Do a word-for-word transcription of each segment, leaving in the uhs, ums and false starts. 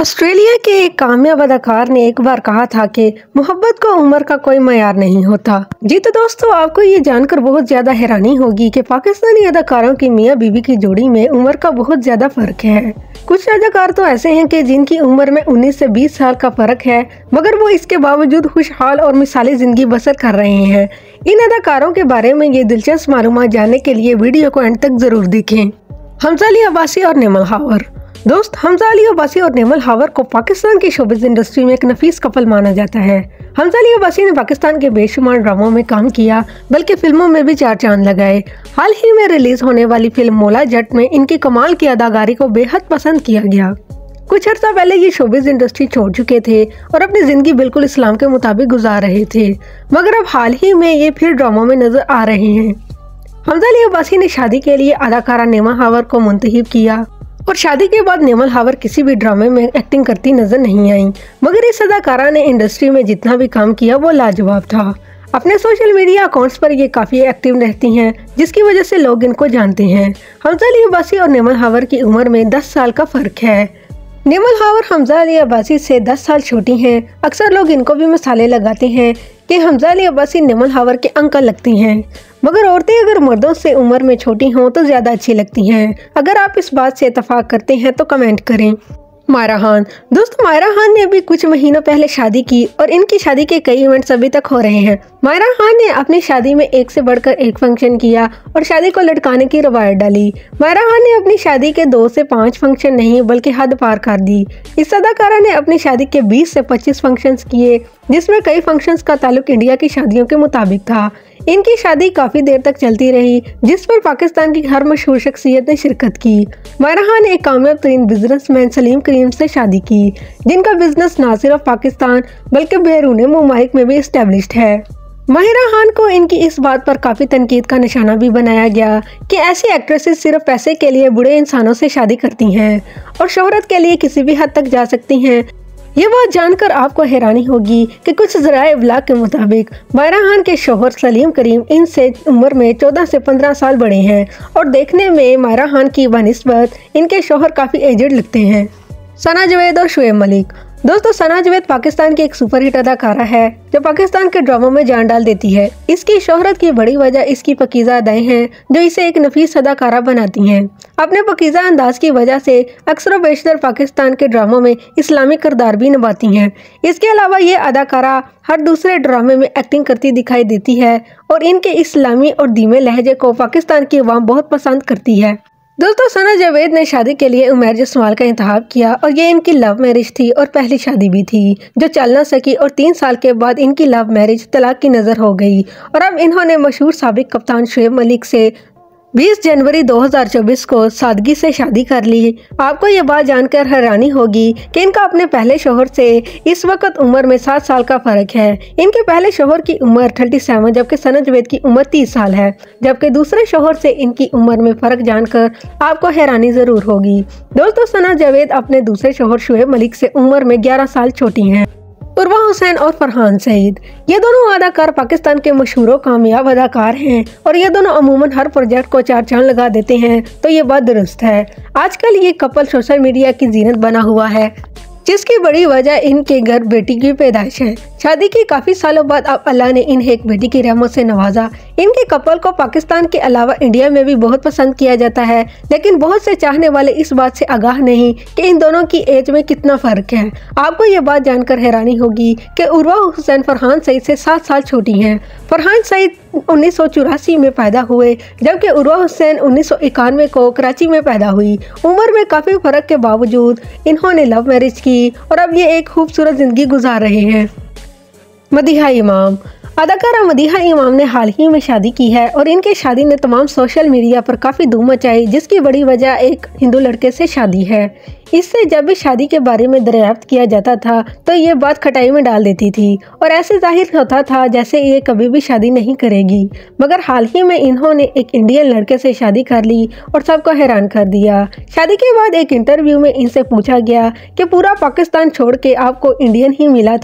Australia के एक कामयाब अदाकार ने एक बार कहा था कि मोहब्बत को उम्र का कोई मयार नहीं होता। जी तो दोस्तों, आपको ये जानकर बहुत ज्यादा हैरानी होगी कि पाकिस्तानी अदाकारों की मियाँ बीवी की जोड़ी में उम्र का बहुत ज्यादा फर्क है। कुछ अदाकार तो ऐसे हैं कि जिनकी उम्र में उन्नीस से बीस साल का फर्क है, मगर वो इसके बावजूद खुशहाल और मिसाली जिंदगी बसर कर रहे हैं। इन अदाकारों के बारे में ये दिलचस्प मालूमात जानने के लिए वीडियो को एंड तक जरूर देखें। हमजा अली अब्बासी और नेमल हावर। दोस्त, हमजा अली अब्बासी और नेमल हावर को पाकिस्तान की शोबिज़ इंडस्ट्री में एक नफीस कपल माना जाता है। हमजा अली अब्बासी ने पाकिस्तान के बेशुमार ड्रामों में काम किया, बल्कि फिल्मों में भी चार चांद लगाए। हाल ही में रिलीज होने वाली फिल्म मौला जट में इनकी कमाल की अदाकारी को बेहद पसंद किया गया। कुछ अर्सा पहले ये शोबिज़ इंडस्ट्री छोड़ चुके थे और अपनी जिंदगी बिल्कुल इस्लाम के मुताबिक गुजार रहे थे, मगर अब हाल ही में ये फिर ड्रामों में नजर आ रहे हैं। हमजा अली अब्बासी ने शादी के लिए अदाकारा नेमल हावर को मुंतखब किया और शादी के बाद नेमल हावर किसी भी ड्रामे में एक्टिंग करती नजर नहीं आई, मगर इस अदाकारा ने इंडस्ट्री में जितना भी काम किया वो लाजवाब था। अपने सोशल मीडिया अकाउंट्स पर ये काफ़ी एक्टिव रहती हैं, जिसकी वजह से लोग इनको जानते हैं। हमजा अली अब्बासी और नेमल हावर की उम्र में दस साल का फ़र्क है। नेमल हावर हमजा अली अब्बासी से दस साल छोटी हैं। अक्सर लोग इनको भी मिसालें लगाते हैं कि हमजा अली अब्बासी नेमल हावर के अंकल लगती हैं, मगर औरतें अगर मर्दों से उम्र में छोटी हों तो ज़्यादा अच्छी लगती हैं। अगर आप इस बात से इत्तेफाक करते हैं तो कमेंट करें। मायरा खान। दोस्तों, मायरा खान ने अभी कुछ महीनों पहले शादी की और इनकी शादी के कई इवेंट्स अभी तक हो रहे हैं। मायरा खान ने अपनी शादी में एक से बढ़कर एक फंक्शन किया और शादी को लटकाने की रवायत डाली। मायरा खान ने अपनी शादी के दो से पाँच फंक्शन नहीं बल्कि हद पार कर दी। इस अदाकारा ने अपनी शादी के बीस से पच्चीस फंक्शंस किए, जिसमें कई फंक्शंस का ताल्लुक इंडिया की शादियों के मुताबिक था। इनकी शादी काफी देर तक चलती रही, जिस पर पाकिस्तान की हर मशहूर शख्सियत ने शिरकत की। मायरा खान ने एक कामयाब तरीन बिजनेसमैन सलीम करीम से शादी की, जिनका बिजनेस न सिर्फ पाकिस्तान बल्कि बैरून मुमालिक में भी इस्टेब्लिश्ड है। माहिरा खान को इनकी इस बात पर काफी तनकीद का निशाना भी बनाया गया कि ऐसी एक्ट्रेसेस सिर्फ पैसे के लिए बुरे इंसानों से शादी करती हैं और शोहरत के लिए किसी भी हद तक जा सकती हैं। ये बात जानकर आपको हैरानी होगी कि कुछ ज़राए इब्लाग के मुताबिक मायरा खान के शोहर सलीम करीम इनसे उम्र में चौदह से पंद्रह साल बड़े हैं और देखने में मायरा खान की बनिस्बत इनके शोहर काफ़ी एजड लगते हैं। सना जावेद और शुएब मलिक। दोस्तों, सना जावेद पाकिस्तान की एक सुपरहिट अदाकारा है जो पाकिस्तान के ड्रामों में जान डाल देती है। इसकी शोहरत की बड़ी वजह इसकी पकीज़ा अदाएं हैं जो इसे एक नफीस अदाकारा बनाती हैं। अपने पकीज़ा अंदाज की वजह से अक्सर बेशतर पाकिस्तान के ड्रामों में इस्लामी किरदार भी निभाती हैं। इसके अलावा ये अदाकारा हर दूसरे ड्रामे में एक्टिंग करती दिखाई देती है और इनके इस्लामी और धीमे लहजे को पाकिस्तान की अवाम बहुत पसंद करती है। दोस्तों, सना जावेद ने शादी के लिए उमैर जसवाल का इंतखाब किया और ये इनकी लव मैरिज थी और पहली शादी भी थी जो चल न सकी और तीन साल के बाद इनकी लव मैरिज तलाक की नज़र हो गई और अब इन्होंने मशहूर साबिक कप्तान शुएब मलिक से बीस जनवरी दो हज़ार चौबीस को सादगी से शादी कर ली। आपको ये बात जानकर हैरानी होगी कि इनका अपने पहले शोहर से इस वक्त उम्र में सात साल का फ़र्क है। इनके पहले शोहर की उम्र सैंतीस जबकि सना जावेद की उम्र तीस साल है, जबकि दूसरे शोहर से इनकी उम्र में फ़र्क जानकर आपको हैरानी ज़रूर होगी। दोस्तों, सना जावेद अपने दूसरे शोहर शुएब मलिक से उम्र में ग्यारह साल छोटी हैं। उर्वा हुसैन और फरहान सईद। ये दोनों अदाकार पाकिस्तान के मशहूर कामयाब अदाकार हैं और ये दोनों अमूमन हर प्रोजेक्ट को चार चांद लगा देते हैं, तो ये बात दुरुस्त है। आजकल ये कपल सोशल मीडिया की जीनत बना हुआ है, जिसकी बड़ी वजह इनके घर बेटी की पैदाइश है। शादी के काफ़ी सालों बाद अब अल्लाह ने इन्हें एक बेटी की रहमत से नवाजा। इनके कपल को पाकिस्तान के अलावा इंडिया में भी बहुत पसंद किया जाता है, लेकिन बहुत से चाहने वाले इस बात से आगाह नहीं कि इन दोनों की एज में कितना फ़र्क है। आपको ये बात जानकर हैरानी होगी कि उर्वा हुसैन फरहान सईद से सात साल छोटी हैं। फरहान सईद उन्नीस सौ चौरासी में पैदा हुए, जबकि उर्वा हुसैन उन्नीस सौ इक्यानवे को कराची में पैदा हुई। उम्र में काफ़ी फ़र्क के बावजूद इन्होंने लव मैरिज की और अब ये एक खूबसूरत ज़िंदगी गुजार रहे हैं। मदीहा इमाम। अदाकारा मदीहा इमाम ने हाल ही में शादी की है और इनके शादी ने तमाम सोशल मीडिया पर काफ़ी धूम मचाई, जिसकी बड़ी वजह एक हिंदू लड़के से शादी है। इससे जब भी शादी के बारे में दरियाफ्त किया जाता था तो ये बात खटाई में डाल देती थी और ऐसे जाहिर होता था जैसे ये कभी भी शादी नहीं करेगी, मगर हाल ही में इन्होंने एक इंडियन लड़के से शादी कर ली और सबको हैरान कर दिया। शादी के बाद एक इंटरव्यू में इनसे पूछा गया कि पूरा पाकिस्तान छोड़ के आपको इंडियन ही मिला था, तो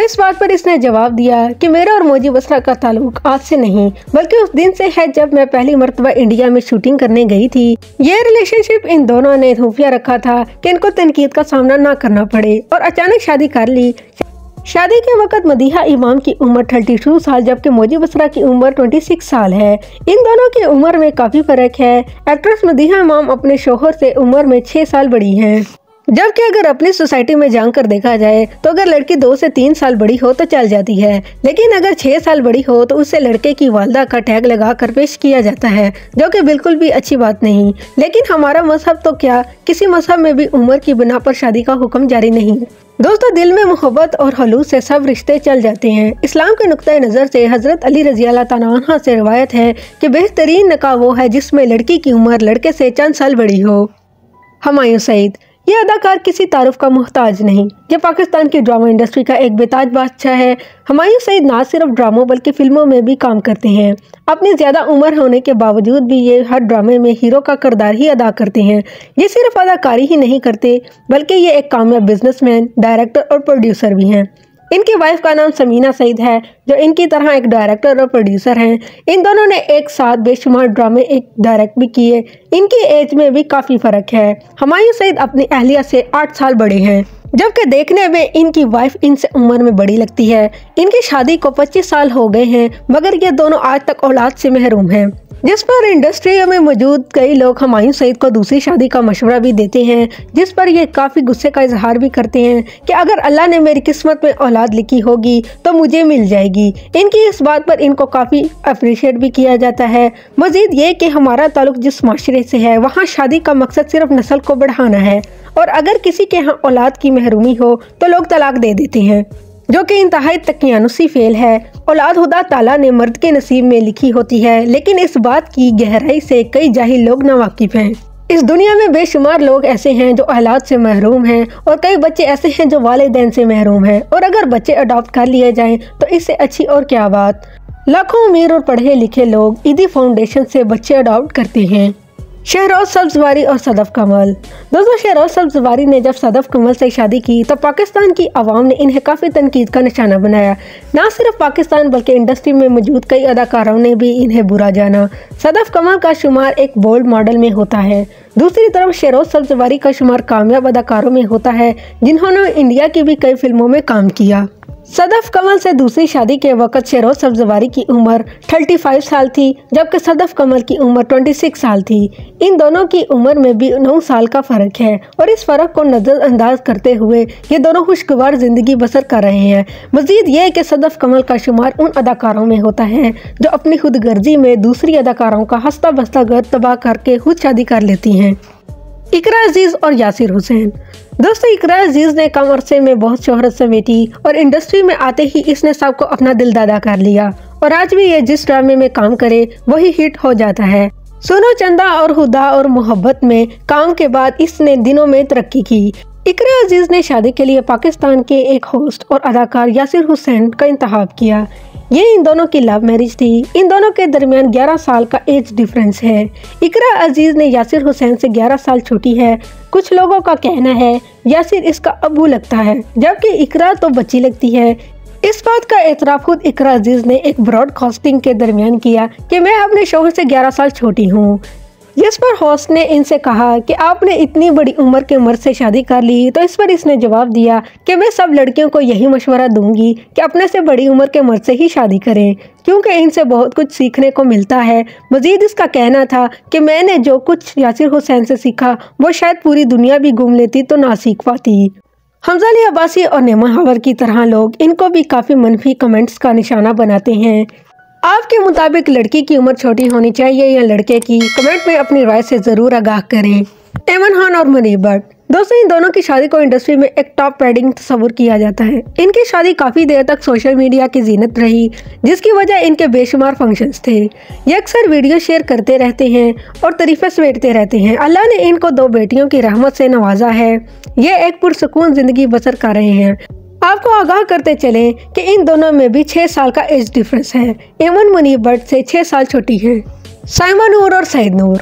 इस बात पर इसने जवाब दिया कि मेरा और मौजी बसरा का ताल्लुक आज से नहीं बल्कि उस दिन से है जब मैं पहली मर्तबा इंडिया में शूटिंग करने गई थी। ये रिलेशनशिप इन दोनों ने खुफिया रखा था कि इनको तनकीद का सामना ना करना पड़े और अचानक शादी कर ली। शादी के वक्त मदीहा इमाम की उम्र बत्तीस साल जबकि मौजी बसरा की उम्र छब्बीस साल है। इन दोनों की उम्र में काफी फर्क है। एक्ट्रेस मदीहा इमाम अपने शोहर से उम्र में छह साल बड़ी हैं, जबकि अगर अपनी सोसाइटी में जानकर देखा जाए तो अगर लड़की दो से तीन साल बड़ी हो तो चल जाती है, लेकिन अगर छह साल बड़ी हो तो उससे लड़के की वालदा का टैग लगा कर पेश किया जाता है, जो कि बिल्कुल भी अच्छी बात नहीं। लेकिन हमारा मजहब तो क्या, किसी मजहब में भी उम्र की बिना पर शादी का हुक्म जारी नहीं। दोस्तों, दिल में मोहब्बत और हलूस से सब रिश्ते चल जाते हैं। इस्लाम के नुक्ते नज़र से हजरत अली रजी अल्लाह तआला अन्हु से रिवायत है कि बेहतरीन निकाह वो है जिसमें लड़की की उम्र लड़के से चंद साल बड़ी हो। हुमायूं सईद ये अदाकार किसी तारुफ का मोहताज नहीं। ये पाकिस्तान की ड्रामा इंडस्ट्री का एक बेताज बादशाह है। हुमायूं सईद ना सिर्फ ड्रामों बल्कि फिल्मों में भी काम करते हैं। अपनी ज़्यादा उम्र होने के बावजूद भी ये हर ड्रामे में हीरो का किरदार ही अदा करते हैं। ये सिर्फ अदाकारी ही नहीं करते बल्कि ये एक कामयाब बिजनेसमैन, डायरेक्टर और प्रोड्यूसर भी हैं। इनकी वाइफ का नाम समीना सईद है, जो इनकी तरह एक डायरेक्टर और प्रोड्यूसर हैं। इन दोनों ने एक साथ बेशुमार ड्रामे एक डायरेक्ट भी किए। इनकी एज में भी काफ़ी फ़र्क है। हुमायूं सईद अपनी अहलिया से आठ साल बड़े हैं, जबकि देखने में इनकी वाइफ इनसे उम्र में बड़ी लगती है। इनकी शादी को पच्चीस साल हो गए हैं, मगर ये दोनों आज तक औलाद से महरूम हैं, जिस पर इंडस्ट्री में मौजूद कई लोग हुमायूं सईद को दूसरी शादी का मशवरा भी देते हैं, जिस पर ये काफ़ी गुस्से का इजहार भी करते हैं कि अगर अल्लाह ने मेरी किस्मत में औलाद लिखी होगी तो मुझे मिल जाएगी। इनकी इस बात पर इनको काफ़ी अप्रिशिएट भी किया जाता है। मजीद ये कि हमारा ताल्लुक जिस माशरे से है वहाँ शादी का मकसद सिर्फ नस्ल को बढ़ाना है, और अगर किसी के यहाँ औलाद की महरूमी हो तो लोग तलाक दे देते हैं, जो कि इंतहाई तकियानुसी फेल है। औलाद खुदा ताला ने मर्द के नसीब में लिखी होती है, लेकिन इस बात की गहराई से कई जाहिल लोग नावाकिफ हैं। इस दुनिया में बेशुमार लोग ऐसे हैं जो औलाद से महरूम हैं, और कई बच्चे ऐसे हैं जो वालिदैन से महरूम हैं, और अगर बच्चे अडॉप्ट कर लिए जाएं तो इससे अच्छी और क्या बात। लाखों अमीर और पढ़े लिखे लोग ईदी फाउंडेशन से बच्चे अडॉप्ट करते हैं। शहरोज सब्जवारी और सदफ कमल। दोस्तों, शहरोज सब्जवारी ने जब सदफ कमल से शादी की तो पाकिस्तान की आवाम ने इन्हें काफ़ी तनकीद का निशाना बनाया। ना सिर्फ पाकिस्तान बल्कि इंडस्ट्री में मौजूद कई अदाकारों ने भी इन्हें बुरा जाना। सदफ कमल का शुमार एक बोल्ड मॉडल में होता है, दूसरी तरफ शहरोज सब्जवारी का शुमार कामयाब अदाकारों में होता है जिन्होंने इंडिया की भी कई फिल्मों में काम किया। सदफ कमल से दूसरी शादी के वक्त शहरोज सब्जवारी की उम्र पैंतीस साल थी, जबकि सदफ कमल की उम्र छब्बीस साल थी। इन दोनों की उम्र में भी नौ साल का फ़र्क है, और इस फ़र्क को नज़रअंदाज करते हुए ये दोनों खुशगवार ज़िंदगी बसर कर रहे हैं। मज़ीद ये कि सदफ कमल का शुमार उन अदाकारों में होता है जो अपनी खुद गर्जी में दूसरी अदाकारों का हंसता बसता घर तबाह करके खुद शादी कर लेती हैं। इकरा अजीज़ और यासिर हुसैन। दोस्तों, इकरा अजीज़ ने कम अरसे में बहुत शोहरत समेटी और इंडस्ट्री में आते ही इसने सबको अपना दिल दादा कर लिया, और आज भी ये जिस ड्रामे में काम करे वही हिट हो जाता है। सुनो चंदा और हुदा और मोहब्बत में काम के बाद इसने दिनों में तरक्की की। इकरा अजीज़ ने शादी के लिए पाकिस्तान के एक होस्ट और अदाकार यासिर हुसैन का इंतखाब किया। ये इन दोनों की लव मैरिज थी। इन दोनों के दरमियान ग्यारह साल का एज डिफरेंस है। इकरा अजीज़ ने यासिर हुसैन से ग्यारह साल छोटी है। कुछ लोगों का कहना है यासिर इसका अबू लगता है, जबकि इकरा तो बच्ची लगती है। इस बात का एतराफ़ खुद इकरा अजीज़ ने एक ब्रॉडकास्टिंग के दरमियान किया कि मैं अपने शोहर से ग्यारह साल छोटी हूँ, जिस पर होस्ट ने इनसे कहा कि आपने इतनी बड़ी उम्र के मर्द से शादी कर ली। तो इस पर इसने जवाब दिया कि मैं सब लड़कियों को यही मशवरा दूंगी कि अपने से बड़ी उम्र के मर्द से ही शादी करें, क्योंकि इनसे बहुत कुछ सीखने को मिलता है। मजीद इसका कहना था कि मैंने जो कुछ यासिर हुसैन से सीखा वो शायद पूरी दुनिया भी घूम लेती तो ना सीख पाती। हमजा अली अब्बासी और नेमा हावर की तरह लोग इनको भी काफ़ी मनफी कमेंट्स का निशाना बनाते हैं। आपके मुताबिक लड़की की उम्र छोटी होनी चाहिए या लड़के की? कमेंट में अपनी राय से ज़रूर आगाह करें। एमन खान और मुनीब भट्ट। दोस्तों, इन दोनों की शादी को इंडस्ट्री में एक टॉप पैडिंग तस्वुर किया जाता है। इनकी शादी काफ़ी देर तक सोशल मीडिया की जीनत रही, जिसकी वजह इनके बेशुमार फंक्शंस थे। ये अक्सर वीडियो शेयर करते रहते हैं और तरीफ़े समेटते रहते हैं। अल्लाह ने इनको दो बेटियों की रहमत से नवाजा है। ये एक पुरसुकून ज़िंदगी बसर कर रहे हैं। आपको आगाह करते चलें कि इन दोनों में भी छः साल का एज डिफरेंस है। एमन मुनीब भट्ट से छः साल छोटी हैं। साइमा नूर और सईद नूर।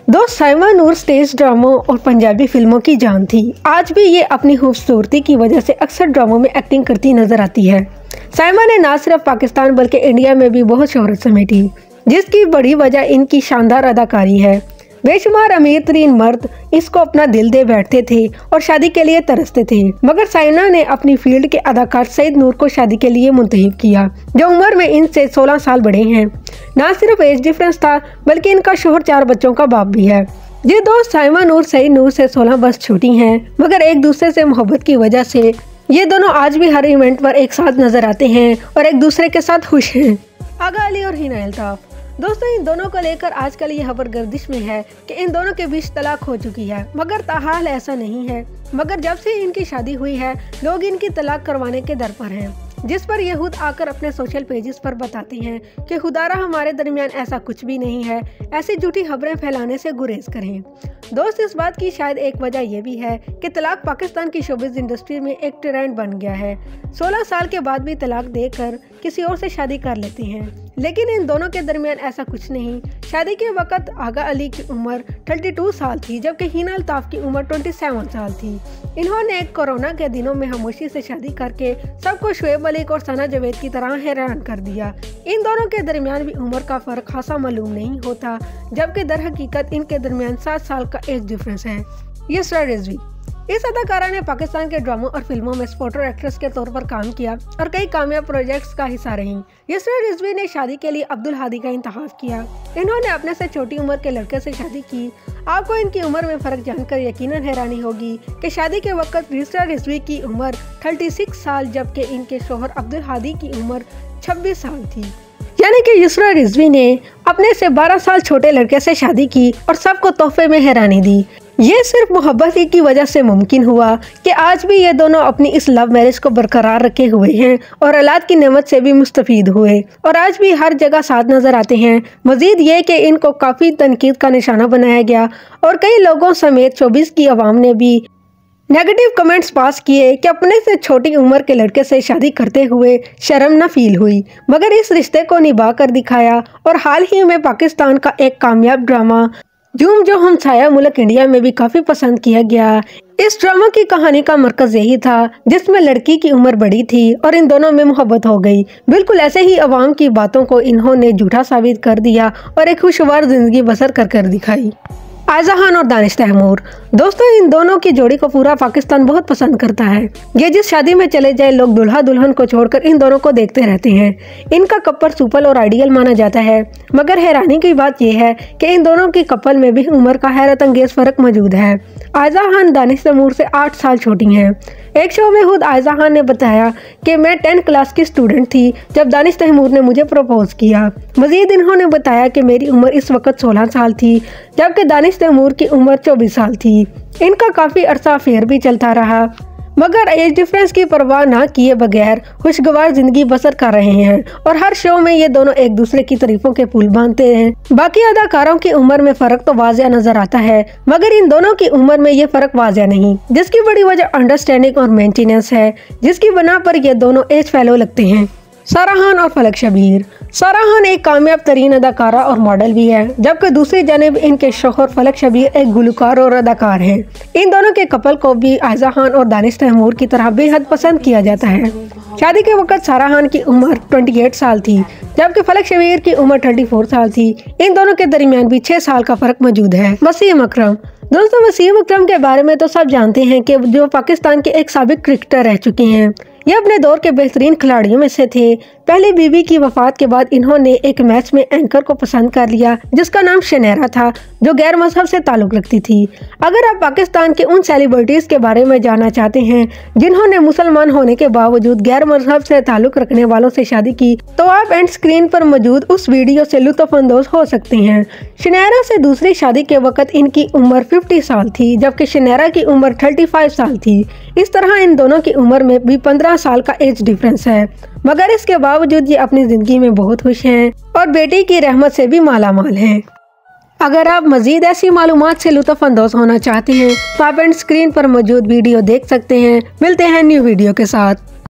दोस्त साइमा नूर स्टेज ड्रामों और पंजाबी फिल्मों की जान थी। आज भी ये अपनी खूबसूरती की वजह से अक्सर ड्रामों में एक्टिंग करती नजर आती है। साइमा ने न सिर्फ पाकिस्तान बल्कि इंडिया में भी बहुत शोहरत समेटी, जिसकी बड़ी वजह इनकी शानदार अदाकारी है। बेशुमार अमीर तरीन मर्द इसको अपना दिल दे बैठते थे और शादी के लिए तरसते थे, मगर साइना ने अपनी फील्ड के अदाकार सईद नूर को शादी के लिए मुंतखब किया, जो उम्र में इनसे सोलह साल बड़े हैं। न सिर्फ एज डिफरेंस था बल्कि इनका शोहर चार बच्चों का बाप भी है। ये दोस्त साइमा नूर सईद नूर से सोलह वर्ष छोटी हैं, मगर एक दूसरे से मोहब्बत की वजह से ये दोनों आज भी हर इवेंट पर एक साथ नजर आते हैं और एक दूसरे के साथ खुश हैं। आगा अली और हिना अल्ताफ, दोस्तों इन दोनों को लेकर आजकल ये खबर गर्दिश में है कि इन दोनों के बीच तलाक हो चुकी है, मगर ताहाल ऐसा नहीं है। मगर जब से इनकी शादी हुई है, लोग इनकी तलाक करवाने के दर पर हैं, जिस पर ये खुद आकर अपने सोशल पेजेस पर बताती हैं कि खुदारा हमारे दरमियान ऐसा कुछ भी नहीं है, ऐसी झूठी खबरें फैलाने से गुरेज करें। दोस्त इस बात की शायद एक वजह यह भी है कि तलाक पाकिस्तान की शोबिज़ इंडस्ट्री में एक ट्रेंड बन गया है। सोलह साल के बाद भी तलाक देकर किसी और से शादी कर लेते हैं, लेकिन इन दोनों के दरमियान ऐसा कुछ नहीं। शादी के वक्त आगा अली की उम्र बत्तीस साल थी, जबकि हिना अल्ताफ की उम्र सत्ताईस साल थी। इन्होंने कोरोना के दिनों में खामोशी से शादी करके सबको शुएब मलिक और सना जावेद की तरह हैरान कर दिया। इन दोनों के दरमियान भी उम्र का फर्क खासा मालूम नहीं होता, जबकि दर हकीकत इनके दरमियान सात साल का एज डिफरेंस है। यसरा रिजवी, इस अदाकारा ने पाकिस्तान के ड्रामों और फिल्मों में स्पॉटर एक्ट्रेस के तौर पर काम किया और कई कामयाब प्रोजेक्ट्स का हिस्सा रही। यसरा रिजवी ने शादी के लिए अब्दुल हादी का इंतखाब किया। इन्होंने अपने से छोटी उम्र के लड़के से शादी की। आपको इनकी उम्र में फ़र्क जानकर यकीनन हैरानी होगी कि शादी के वक्त यसरा रिजवी की उम्र छत्तीस साल, जबकि इनके शोहर अब्दुल हादी की उम्र छब्बीस साल थी। यानी कि यसरा रिजवी ने अपने से बारह साल छोटे लड़के से शादी की और सबको तोहफे में हैरानी दी। ये सिर्फ मोहब्बत ही की वजह से मुमकिन हुआ कि आज भी ये दोनों अपनी इस लव मैरिज को बरकरार रखे हुए हैं और औलाद की नेमत से भी मुस्तफीद हुए और आज भी हर जगह साथ नजर आते हैं। मजीद ये कि इनको काफ़ी तनकीद का निशाना बनाया गया और कई लोगों समेत शोबिज़ की आवाम ने भी नेगेटिव कमेंट्स पास किए कि अपने से छोटी उम्र के लड़के से शादी करते हुए शर्म न फील हुई, मगर इस रिश्ते को निभा कर दिखाया। और हाल ही में पाकिस्तान का एक कामयाब ड्रामा झूम जो हमसाया मुल्क इंडिया में भी काफ़ी पसंद किया गया। इस ड्रामा की कहानी का मरकज यही था, जिसमें लड़की की उम्र बड़ी थी और इन दोनों में मोहब्बत हो गई। बिल्कुल ऐसे ही अवाम की बातों को इन्होंने झूठा साबित कर दिया और एक खुशगवार जिंदगी बसर कर कर दिखाई। आयजा खान और दानिश तैमूर, दोस्तों इन दोनों की जोड़ी को पूरा पाकिस्तान बहुत पसंद करता है। ये जिस शादी में चले जाए, लोग दुल्हा दुल्हन को छोड़कर इन दोनों को देखते रहते हैं। इनका कपल सुपर और आइडियल माना जाता है, मगर हैरानी की बात यह है कि इन दोनों की कपल में भी उम्र का हैरत अंगेज फर्क मौजूद है। आयजा खान दानिश तैमूर से आठ साल छोटी हैं। एक शो में खुद आयजा खान ने बताया कि मैं टेंथ क्लास की स्टूडेंट थी जब दानिश तैमूर ने मुझे प्रपोज किया। मजीद इन्होंने बताया कि मेरी उम्र इस वक्त सोलह साल थी, जबकि दानिश तैमूर की उम्र चौबीस साल थी। इनका काफ़ी अरसा अफेयर भी चलता रहा, मगर एज डिफरेंस की परवाह ना किए बगैर खुशगवार जिंदगी बसर कर रहे हैं और हर शो में ये दोनों एक दूसरे की तारीफों के पुल बांधते हैं। बाकी अदाकारों की उम्र में फ़र्क तो वाज़िया नजर आता है, मगर इन दोनों की उम्र में ये फ़र्क वाज़िया नहीं, जिसकी बड़ी वजह अंडरस्टैंडिंग और मेंटेनेंस है, जिसकी बना पर ये दोनों एज फेलो लगते हैं। सारा खान और फलक शबीर, सारा खान एक कामयाब तरीन अदाकारा और मॉडल भी है, जबकि दूसरी जानिब इनके शौहर फलक शबीर एक गुलकार और अदाकार हैं। इन दोनों के कपल को भी आयजा खान और दानिश तैमूर की तरह बेहद पसंद किया जाता है। शादी के वक्त सारा खान की उम्र अट्ठाईस साल थी, जबकि फलक शबीर की उम्र चौंतीस साल थी। इन दोनों के दरमियान भी छह साल का फर्क मौजूद है। वसीम अकरम, दोस्तों वसीम अकरम के बारे में तो सब जानते हैं कि जो पाकिस्तान के एक साबिक क्रिकेटर रह चुके हैं। ये अपने दौर के बेहतरीन खिलाड़ियों में से थे। पहली बीवी की वफात के बाद इन्होंने एक मैच में एंकर को पसंद कर लिया, जिसका नाम शनेरा था, जो गैर मजहब से ताल्लुक रखती थी। अगर आप पाकिस्तान के उन सेलिब्रिटीज के बारे में जानना चाहते हैं जिन्होंने मुसलमान होने के बावजूद गैर मजहब से ताल्लुक रखने वालों से शादी की, तो आप एंड स्क्रीन पर मौजूद उस वीडियो से लुत्फानंदोज हो सकते हैं। शनेरा से दूसरी शादी के वक्त इनकी उम्र पचास साल थी, जबकि शनेरा की उम्र पैंतीस साल थी। इस तरह इन दोनों की उम्र में भी पंद्रह साल का एज डिफरेंस है, मगर इसके बावजूद ये अपनी जिंदगी में बहुत खुश हैं और बेटी की रहमत से भी माला माल हैं। अगर आप मजीद ऐसी मालूमात से लुत्फानंदोज होना चाहते हैं तो आप एंड स्क्रीन पर मौजूद वीडियो देख सकते हैं। मिलते हैं न्यू वीडियो के साथ।